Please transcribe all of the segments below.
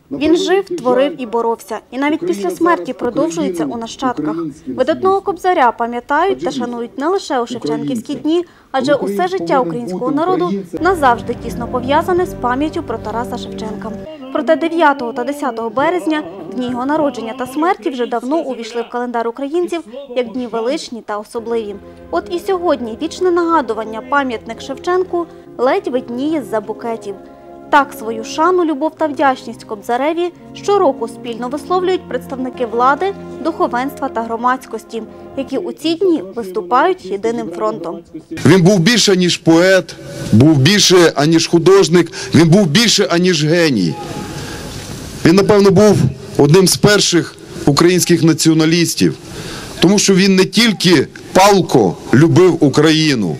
Він жив, творив і боровся. І навіть після смерті продовжується у нащадках. Видатного Кобзаря пам'ятають та шанують не лише у Шевченківські дні, адже усе життя українського народу назавжди тісно пов'язане з пам'яттю про Тараса Шевченка. Проте 9 та 10 березня, дні його народження та смерті, вже давно увійшли в календар українців як дні величні та особливі. От і сьогодні вічне нагадування пам'ятник Шевченку ледь видніє з-за букетів. Так свою шану, любов та вдячність Кобзареві щороку спільно висловлюють представники влади, духовенства та громадськості, які у ці дні виступають єдиним фронтом. Він був більше, аніж поет, був більше, аніж художник, він був більше, аніж геній. Він, напевно, був одним з перших українських націоналістів, тому що він не тільки палко любив Україну.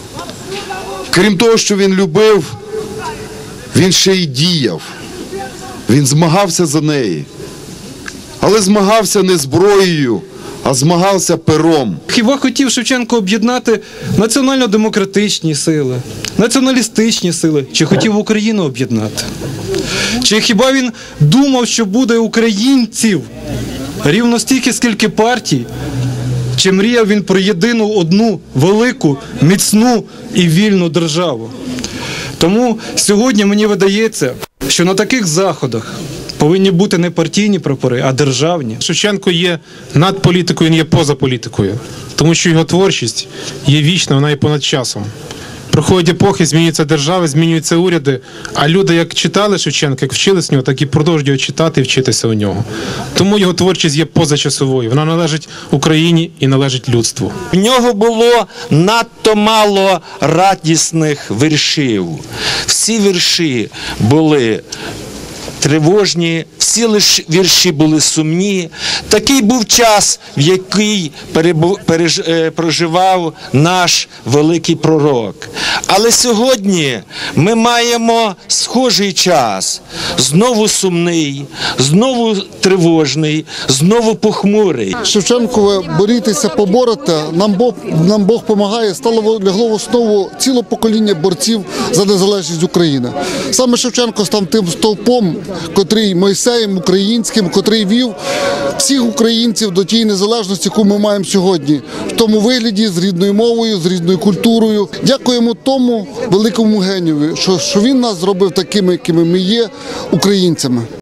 Крім того, що він любив, він ще й діяв, він змагався за неї. Але змагався не зброєю, а змагався пером. Хіба хотів Шевченко об'єднати національно-демократичні сили, націоналістичні сили, чи хотів Україну об'єднати? Чи хіба він думав, що буде українців рівно стільки, скільки партій? Чи мріяв він про єдину одну велику, міцну і вільну державу? Тому сьогодні мені видається, що на таких заходах повинні бути не партійні прапори, а державні. Шевченко є над політикою, він є поза політикою, тому що його творчість є вічна, вона є понад часом. Проходять епохи, змінюються держави, змінюються уряди, а люди, як читали Шевченка, як вчились в нього, так і продовжують його читати і вчитися у нього. Тому його творчість є позачасовою, вона належить Україні і належить людству. В нього було надто мало радісних віршів. Всі вірші були тривожні, всі вірші були сумні. Такий був час, в який проживав наш великий пророк. Але сьогодні ми маємо схожий час. Знову сумний, знову тривожний, знову похмурий. Шевченкове «борітеся, поборете», нам Бог помагає, лягло в основу ціле покоління борців за незалежність України. Саме Шевченко став тим стовпом, котрий Мойсеєм українським, котрий вів всіх українців до тієї незалежності, яку ми маємо сьогодні, в тому вигляді, з рідною мовою, з рідною культурою. Дякуємо тому великому генію, що він нас зробив такими, якими ми є, українцями.